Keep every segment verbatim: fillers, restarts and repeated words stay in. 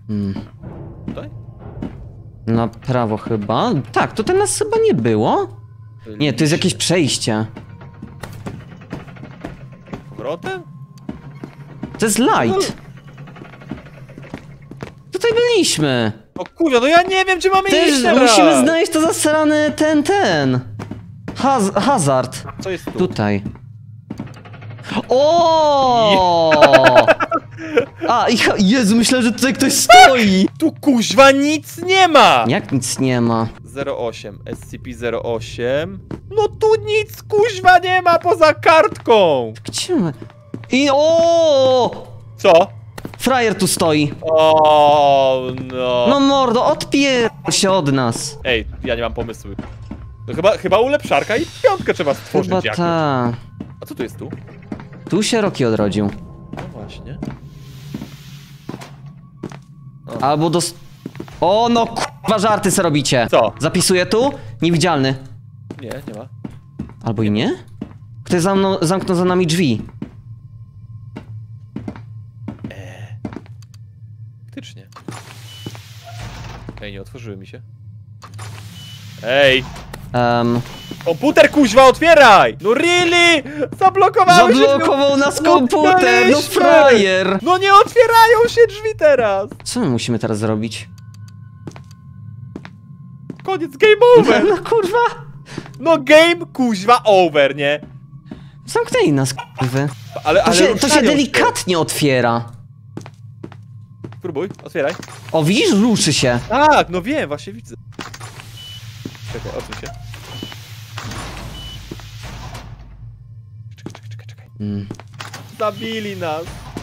Hmm. Tutaj? Na prawo chyba? Tak, tutaj nas chyba nie było. Nie, to jest jakieś przejście. Powrotem? To jest light. Tutaj byliśmy. O kurwa, no ja nie wiem, czy mamy Też iść teraz. musimy znaleźć to zasrany ten, ten. Haz hazard. Co jest tu? Tutaj. O! A, i, Jezu, myślałem, że tutaj ktoś stoi. Tu kuźwa nic nie ma! Jak nic nie ma. zero osiem, S C P zero osiem. No tu nic kuźwa nie ma poza kartką! Gdzie my? I o! Co? Frajer tu stoi. O no. No mordo, odpier się od nas. Ej, ja nie mam pomysłu. No chyba, chyba ulepszarka i piątkę trzeba stworzyć Chyba jakoś. ta. A co tu jest tu? Tu się Rocky odrodził. No właśnie. Albo dos... O no k***wa, żarty se robicie. Co? Zapisuję tu? Niewidzialny. Nie, nie ma. Albo i nie? Ktoś zamknął, zamknął za nami drzwi. Faktycznie. Ej, nie otworzyły mi się. Ej! Um, Komputer kuźwa, otwieraj! No really? Zablokowały się zablokował nas komputer, no Utknęliśmy! frajer! No nie otwierają się drzwi teraz! Co my musimy teraz zrobić? Koniec, game over! No kurwa! No game kuźwa over, nie? Zamknęli nas, kurwy. Ale, To ale się, to się ruszają delikatnie otwiera. Spróbuj, otwieraj. O, widzisz? Ruszy się. Tak, no wiem, właśnie widzę. Czekaj, odsuń się. Czekaj, czekaj, czekaj, czekaj. Mm. Zabili nas.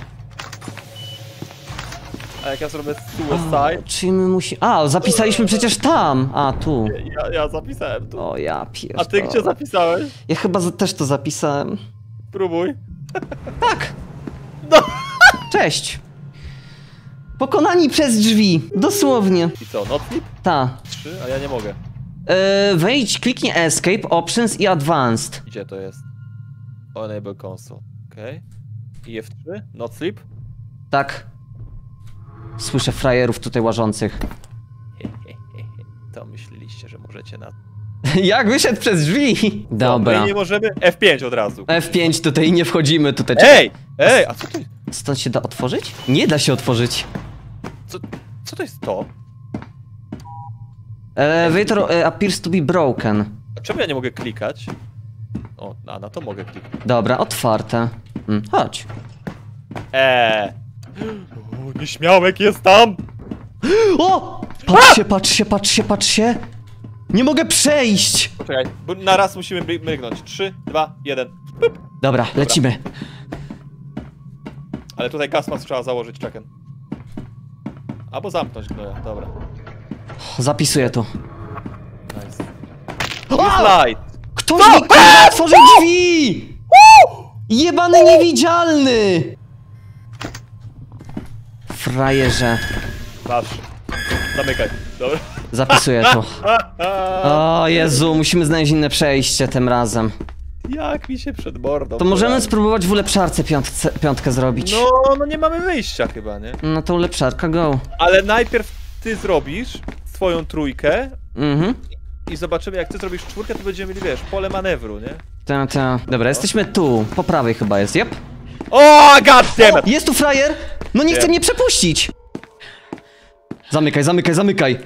A jak ja zrobię suicide? Czy my musimy... A, zapisaliśmy przecież tam. A, tu. Ja, ja zapisałem tu. O, ja pierdolę. A ty gdzie zapisałeś? Ja chyba za, też to zapisałem. Spróbuj. Tak. No. Cześć. Pokonani przez drzwi. Dosłownie. I co, not flip? Ta. Trzy? A ja nie mogę. Yy, wejdź, kliknij Escape, Options i Advanced. Gdzie to jest? Enable console. Okej. Okay. I F trzy? Not sleep? Tak. Słyszę frajerów tutaj łażących. To myśleliście, że możecie na... Jak wyszedł przez drzwi? Dobra. My nie możemy? F pięć od razu. F pięć tutaj nie wchodzimy tutaj. Ej! Ej! A co to jest? Stąd się da otworzyć? Nie da się otworzyć. Co, co to jest to? Elevator uh, appears to be broken. A czemu ja nie mogę klikać? O, a na to mogę klikać. Dobra, otwarte. Hmm, chodź. Eee. O, nieśmiałek jest tam! O! Patrz się, patrz się, patrz się, patrz się. Nie mogę przejść. Poczekaj, bo na raz musimy mrygnąć. trzy, dwa, jeden. Pup. Dobra, lecimy. Ale tutaj gasmas trzeba założyć, czekaj. Albo zamknąć gnoja, dobra. Zapisuję tu. Nice. Slide! Ktoś mi kurwa otworzył drzwi! Jebany niewidzialny! Frajerze. Masz. Zamykaj. Dobra. Zapisuję tu. O Jezu, musimy znaleźć inne przejście tym razem. Jak mi się przed mordą. To możemy pojawi. spróbować w ulepszarce piątce, piątkę zrobić. No, no nie mamy wyjścia chyba, nie? No to ulepszarka, go. Ale najpierw ty zrobisz swoją trójkę Mhm. i zobaczymy, jak ty zrobisz czwórkę, to będziemy mieli, wiesz, pole manewru, nie? Ta, ta. Dobra, jesteśmy tu. Po prawej chyba jest, yep. O, goddammit! Jest tu frajer! No nie chce Wiem. mnie przepuścić! Zamykaj, zamykaj, zamykaj!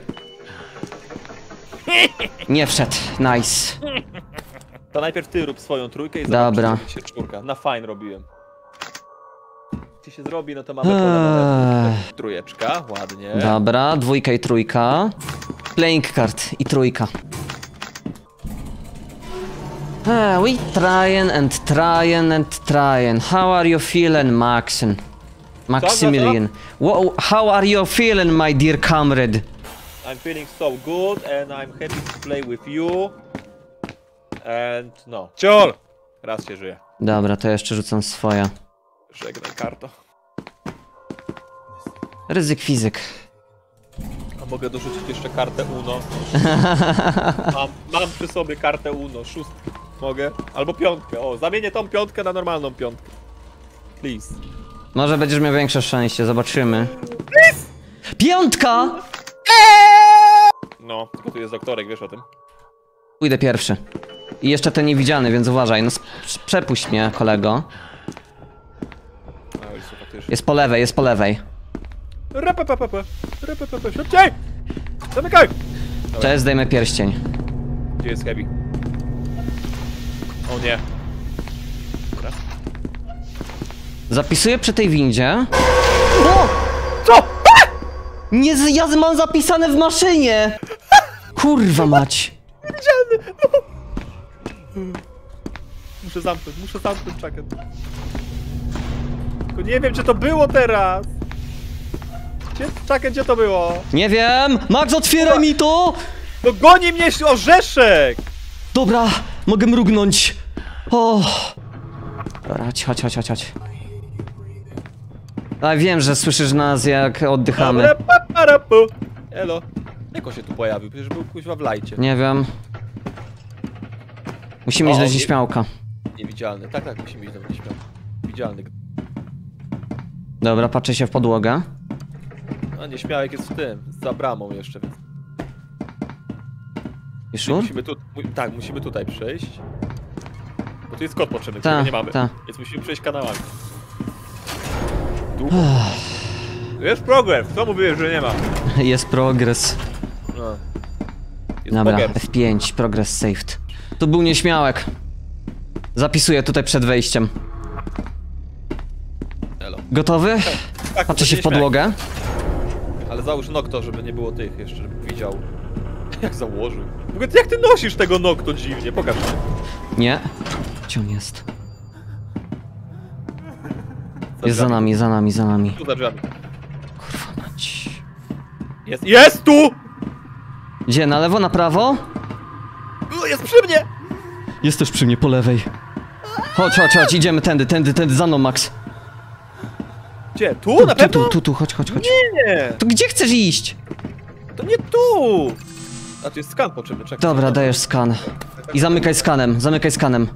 Nie wszedł, nice. To najpierw ty rób swoją trójkę i Dobra. zobaczymy, czy się czwórka. Na fine robiłem. Jeśli się zrobi, no to mamy pole manewru. Trójeczka, ładnie. Dobra, dwójka i trójka. Playing card i trójka. Ah, we trying and trying and trying. How are you feeling, Maxen? Maximilian. Wha- How are you feeling, my dear comrade? I'm feeling so good and I'm happy to play with you. And no. Ciol! Raz się żyje. Dobra, to jeszcze rzucam swoje. Żegnaj karto. Ryzyk fizyk. A mogę dorzucić jeszcze kartę Uno. Mam, mam przy sobie kartę Uno, szóstkę. Mogę? Albo piątkę. O, zamienię tą piątkę na normalną piątkę. Please. Może będziesz miał większe szczęście, zobaczymy. Please! Piątka! No, tylko tu jest doktorek, wiesz o tym. Pójdę pierwszy. I jeszcze ten niewidzialny, więc uważaj. No przepuść mnie, kolego. A, już są faktycznie. Jest po lewej, jest po lewej. Repepepepe, repepepe, szybciej! Zamykaj! Cześć, zdejmę pierścień. Gdzie jest Heavy? O nie. Dobra. Zapisuję przy tej windzie. O! Co? Nie, z- ja mam zapisane w maszynie! Kurwa mać. Widzialny! Muszę zamknąć, muszę zamknąć czakę. Tylko nie wiem, czy to było teraz. Gdzie, czakę, gdzie to było? Nie wiem! Max, otwieraj mi to! No goni mnie orzeszek! Dobra, mogę mrugnąć. O. Dobra, chodź, chodź, chodź, chodź, chodź. A wiem, że słyszysz nas, jak oddychamy. Elo. Jak on się tu pojawił? Przecież był kuźwa w lajcie. Nie wiem. Musimy iść O, do nie- nieśmiałka. Niewidzialny. Tak, tak, musimy iść do nieśmiał. Widzialny. Dobra, patrzę się w podłogę. A nieśmiałek jest w tym, za bramą jeszcze, więc... I szur? Musimy tu... Mu, tak, musimy tutaj przejść. Bo tu jest kod potrzebny, Ta, którego nie mamy. ta. Więc musimy przejść kanałami. Długo. Jest progres, co mówiłeś, że nie ma? Jest progres. No. Jest Dobra, progres. F pięć, progress saved. Tu był nieśmiałek. Zapisuję tutaj przed wejściem. Elo. Gotowy? Tak, Patrzę się w nieśmiałek. podłogę. Ale załóż Nocto, żeby nie było tych jeszcze, żeby widział. Jak założył. W ogóle jak ty nosisz tego Nocto dziwnie? Pokaż mi. Nie. Gdzie on jest? Za Jest za drzwiami. nami, za nami, za nami. Tu za drzwiami. Kurwa mać. Jest, jest tu! Gdzie? Na lewo, na prawo? U, Jest przy mnie! Jest też przy mnie, po lewej. Chodź, chodź, chodź, idziemy tędy, tędy, tędy, za mną, Max. Gdzie? Tu? Na Tu, pewno? tu, tu, tu, chodź, chodź, chodź. Nie! To gdzie chcesz iść? To nie tu! A tu jest skan potrzebny, czekaj. Dobra, dajesz skan. I zamykaj skanem, zamykaj skanem.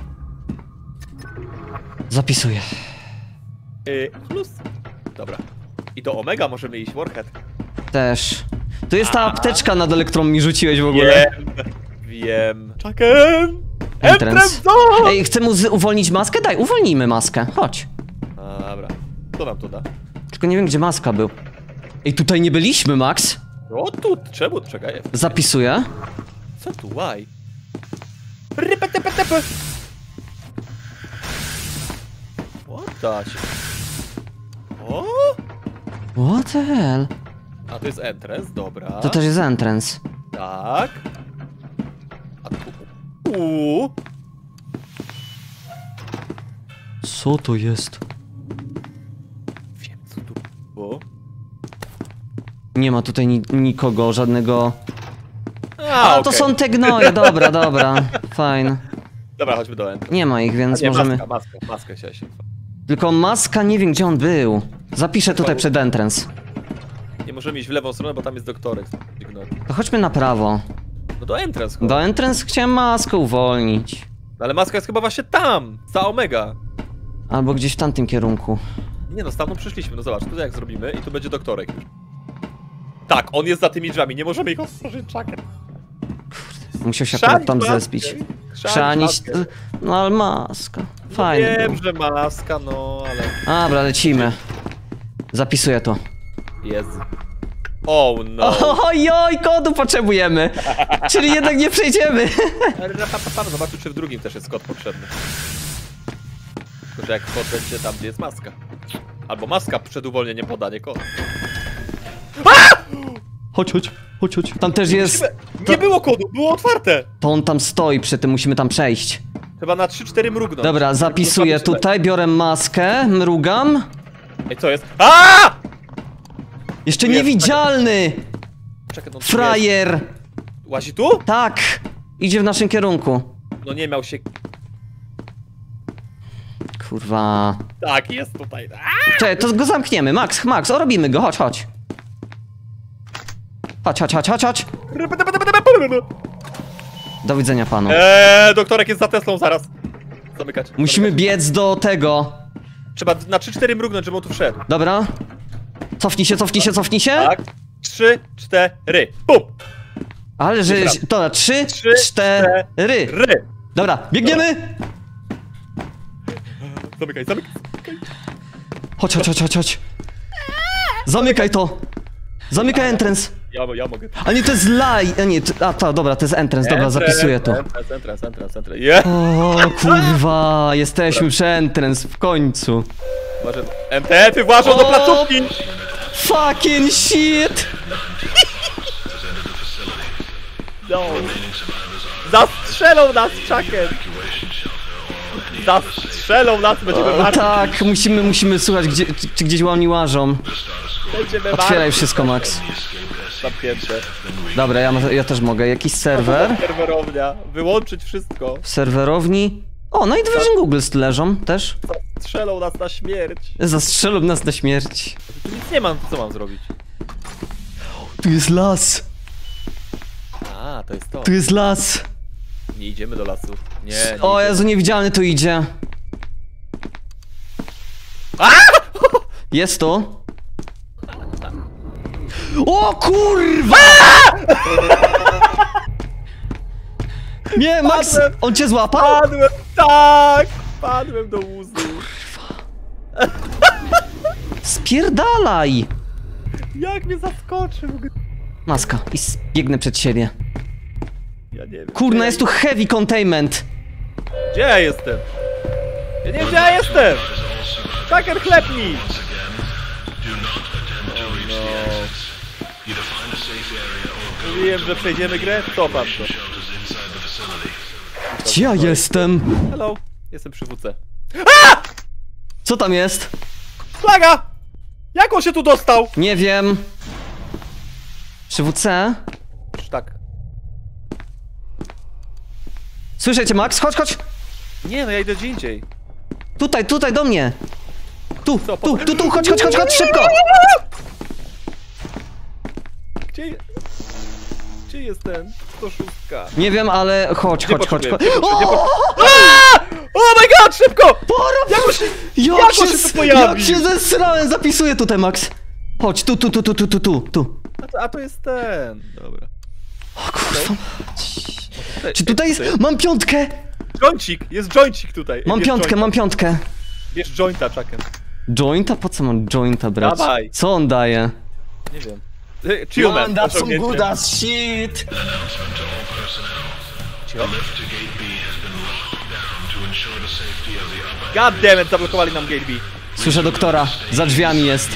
Zapisuję. Y, plus. Dobra. I do Omega możemy iść, Warhead. Też. Tu jest ta apteczka na dole, którą mi rzuciłeś w ogóle. Wiem. Wiem. Czaken! Entrance. Entrance zone! Ej, chcemy uz- uwolnić maskę? Daj, uwolnijmy maskę. Chodź. A, dobra. Co nam to da? Tylko nie wiem, gdzie maska był. Ej, tutaj nie byliśmy, Max. O tu, czemu? Czekaj. Zapisuję. Co tu? Why? Rypetepetepy! What the shit? O? What the hell? A to jest entrance, dobra. To też jest entrance. Tak. A tu... Uuu. Co to jest? Wiem co tu było. Nie ma tutaj ni nikogo, żadnego... A, A, to okej. są te gnoje, dobra, dobra. Fajne. Dobra, chodźmy do entrance. Nie ma ich, więc Nie, możemy... maska, maska, maska się się. Tylko maska, nie wiem, gdzie on był. Zapiszę tutaj przed entrance. Nie możemy iść w lewą stronę, bo tam jest doktorek. To chodźmy na prawo. No do entrance chodź. Do entrance chciałem maskę uwolnić. Ale maska jest chyba właśnie tam, za Omega. Albo gdzieś w tamtym kierunku. Nie no, stamtąd przyszliśmy, no zobacz, tutaj jak zrobimy i tu będzie doktorek już. Tak, on jest za tymi drzwiami, nie możemy ich otworzyć, czakę. Musiał się akurat tam maskę. zespić. Chrzanić Chrzanić... maskę. No ale maska. Fajnie Wiem, było. że maska, no ale... Dobra, lecimy. Zapisuję to. Jest. Oh no. Ojoj, kodu potrzebujemy. Czyli jednak nie przejdziemy. Zobaczmy, czy w drugim też jest kod potrzebny. Tylko, że jak kod będzie tam, gdzie jest maska. Albo maska przed uwolnieniem poda, nie kod. Chodź, chodź, chodź, chodź. Tam też jest... Musimy... Nie było kodu, było otwarte! To on tam stoi przy tym, musimy tam przejść. Chyba na trzy cztery mrugnąć. Dobra, zapisuję tutaj, biorę maskę, mrugam. Ej, co jest? A! Jeszcze Tu jest, niewidzialny! Czekaj, no tu Frajer! jest. Łazi tu? Tak! Idzie w naszym kierunku. No nie miał się... Kurwa. Tak, jest tutaj. A! Czekaj, to go zamkniemy. Max, Max, orobimy go, chodź, chodź. Chodź, chodź, chodź, chodź, chodź. Do widzenia panu. Eee, doktorek jest za Teslą zaraz. Zamykać. Musimy Zamykać. biec do tego. Trzeba na trzy cztery mrugnąć, żeby on tu wszedł. Dobra. Cofnij się, cofnij się, cofnij się. Tak. Trzy, cztery. Pum! Ale że... Nieprawda. To na trzy, Trzy, cztery. Ry. Dobra, biegniemy! Zamykaj, zamykaj. Chodź, chodź, chodź, chodź, chodź. Zamykaj to. Zamykaj entrance. Ja, ja mogę. A nie, to jest laj. A nie, to, a to, dobra, to jest entrance, dobra, zapisuję to. Entrance, entrance, entrance, entrance. Yeah. O kurwa, jesteśmy przy entrance w końcu. Może M T F-y włażą do O! placówki! Fucking shit! No. Zastrzelą nas Chucken! Zastrzelą nas, będziemy O, martwi. tak, musimy, musimy słuchać, gdzie, czy, czy gdzieś łamni łażą. Będziemy Otwieraj martwi. wszystko, Max. Zamknięte. Dobra, ja, ma- ja też mogę. Jakiś serwer? Serwerownia. Wyłączyć wszystko. W serwerowni. O, no i Virgin Google leżą też. Zastrzelą nas na śmierć. Zastrzelą nas na śmierć. Tu nic nie mam, co mam zrobić? Tu jest las. A, to jest to. Tu jest las. Nie idziemy do lasu. Nie, nie O idziemy. Jezu, niewidzialny tu idzie. A! Jest tu. O kurwa! Nie, Max! Padłem. On cię złapał? Padłem, tak! Padłem do łuzu. Spierdalaj! Jak mnie zaskoczył. Maska. I biegnę przed siebie. Ja nie wiem. Kurna, gdzie jest tu heavy containment. Gdzie ja jestem? Ja nie wiem, gdzie ja jestem! Chucken, chlepnij! Mówiłem, że przejdziemy grę? To patrz to. Gdzie ja jestem? Hello, jestem przy W C. Co tam jest? Flaga! Jak on się tu dostał? Nie wiem. Przy W C? Tak. Słyszycie, Max? Chodź, chodź! Nie, no ja idę gdzie indziej. Tutaj, tutaj, do mnie! Tu, Co, tu, po- tu, tu, chodź, chodź, chodź, chodź, szybko! Gdzie... Gdzie jest ten? sto sześć. Nie wiem, ale chodź, Gdzie chodź, chodź, chodź. potrzebuję? Gdzie O! potrzebuję? Aaa! Oh my god, szybko! Porób! Jak on się... Jak, Jak się, on się s- tu pojawił? jak się zesrałem, zapisuję tutaj, Max. Chodź, tu, tu, tu, tu, tu, tu, tu, tu. A to, a to jest ten... Dobra. O kurwa. Tutaj- Czy tutaj jest? co jest? Mam piątkę! Jointik! Jest jointik tutaj! Mam Bierz piątkę, jointa. mam piątkę. Bierz jointa, Chucken. Jointa? Po co mam jointa brać? Dawaj. Co on daje? Nie wiem. Y, Chillman, osiągnięcie. as shit! God damn it, zablokowali nam gate B. Słyszę doktora, za drzwiami jest.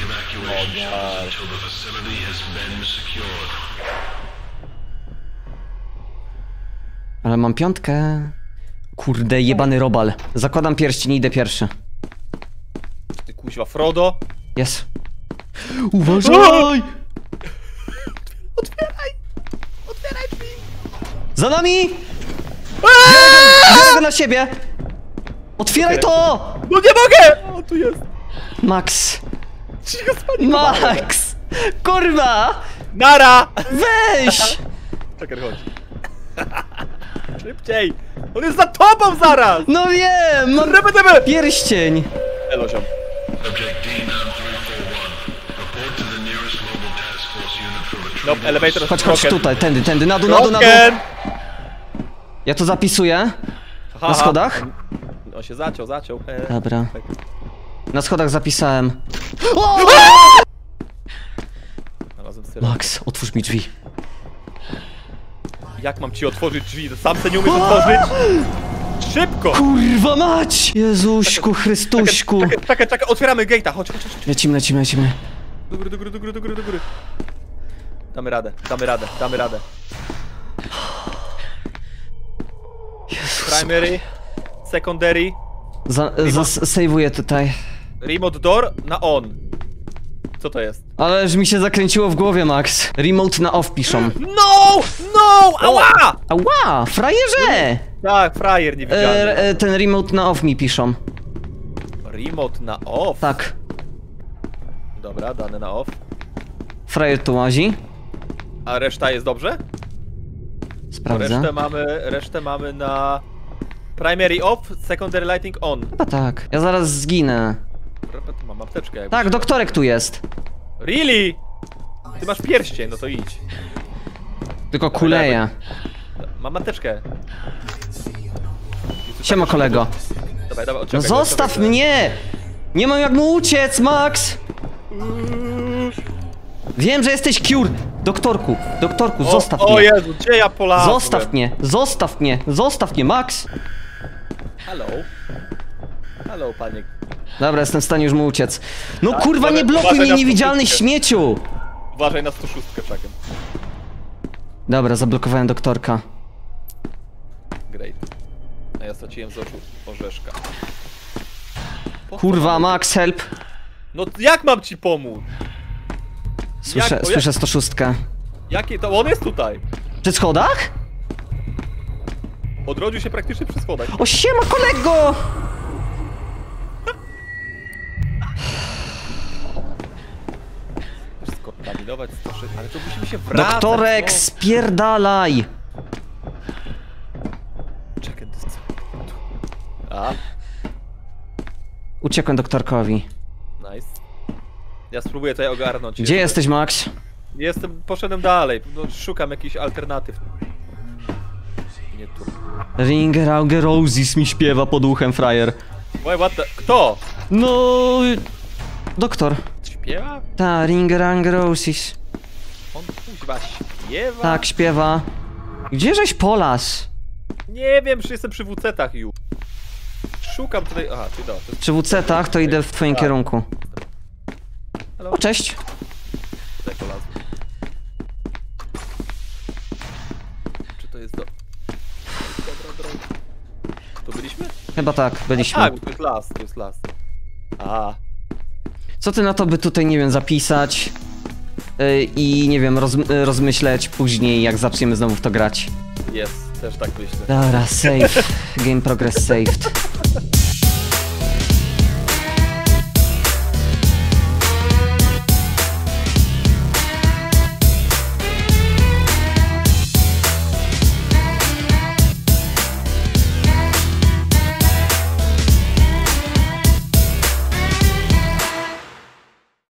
Ale mam piątkę. Kurde, jebany robal. Zakładam pierścień i idę pierwszy. Ty kuźwa, Frodo. Jest. Uważaj! Otwieraj! Otwieraj drzwi! Za nami! Biorę go na siebie! Otwieraj to! No nie mogę! O, tu jest. Max! Cicho, spanikowałem. Max! Kurwa! Nara! Weź! Czekaj, chodź. Szybciej! On jest za tobą zaraz! No wiem! Mam Ryby, ryby! pierścień! Elo, ziom. No, elevator Chodź, chodź tutaj, tędy, tędy, na dół, na dół, na dół. Broken! Ja to zapisuję. Aha, Na schodach? On, on się zaciął, zaciął. E, Dobra. tak. Na schodach zapisałem. O! Znalazłem syren. Max, otwórz mi drzwi. Jak mam ci otworzyć drzwi? Sam se nie umiesz otworzyć? Szybko! Kurwa mać! Jezuśku, Chrystuśku. Czekaj, czekaj, czekaj, otwieramy gate'a, chodź, chodź, chodź. Lecimy, lecimy, lecimy. Do góry, do góry, do góry, do góry, do góry. Damy radę, damy radę, damy radę. Jezus. Primary, secondary, Za, za, sejwuję tutaj. remote door na on. Co to jest? Ależ mi się zakręciło w głowie, Max. Remote na off piszą. No! No! Ała! Ała, frajerze! Tak, frajer nie E, widziany. e, ten remote na off mi piszą. Remote na off? Tak. Dobra, dane na off. Frajer tu łazi. A reszta jest dobrze? Sprawdzę. Resztę mamy, resztę mamy na... Primary off, secondary lighting on. Chyba tak. Ja zaraz zginę. Mam apteczkę jakby. Tak, doktorek tu jest. Really? Ty masz pierścień, no to idź. Tylko kuleja. Mam mateczkę. Siema kolego. Dawaj, dawaj, No odczekaj, zostaw odczekaj. mnie! Nie mam jak mu uciec, Max! Wiem, że jesteś cure! Doktorku, doktorku, O, zostaw o mnie! Jezu, gdzie ja polazłem? Zostaw mnie, zostaw mnie, zostaw mnie, Max! Hello. Hello, panie. Dobra, jestem w stanie już mu uciec. No Tak, kurwa, nie uważaj- blokuj uważaj mnie, na niewidzialny stopówkę. śmieciu! Uważaj na sto sześć czakiem. Dobra, zablokowałem doktorka. Great. A ja straciłem z oczu orzeszka. Po co Kurwa, mam- Max, help! No jak mam ci pomóc? Słyszę, Jak- o, słyszę sto sześć. Jakie to? On jest tutaj. Przy schodach? Odrodził się praktycznie przy schodach. O, siema kolego! Skontaminować sto sześć, ale to musimy się wracać. Doktorek, no. spierdalaj! Check and this. A, Uciekłem doktorkowi. nice. Ja spróbuję tutaj ogarnąć. Gdzie jeszcze. jesteś, Max? Jestem, poszedłem dalej. No, szukam jakichś alternatyw. Nie tu. Ringer Auge Roses mi śpiewa pod uchem, frajer. Wait, what the... Kto? No... Doktor. Śpiewa? Ta, Ringer Auge Roses. On kuźwa śpiewa? Tak, śpiewa. Gdzieżeś polas? Nie wiem, czy jestem przy W C-tach już. Szukam tutaj... Aha, ty dobra. to jest- Przy W C-tach to idę w twoim Tak. kierunku. Halo? O, cześć. Tutaj polazłem. Czy to jest do... Dobra droga. Tu byliśmy? Chyba tak, byliśmy. Tak, to jest las, to jest las. A, Co ty na to, by tutaj, nie wiem, zapisać yy, i, nie wiem, roz, yy, rozmyśleć później, jak zaczniemy znowu w to grać. jest, też tak myślę. Dobra, save. Game progress saved.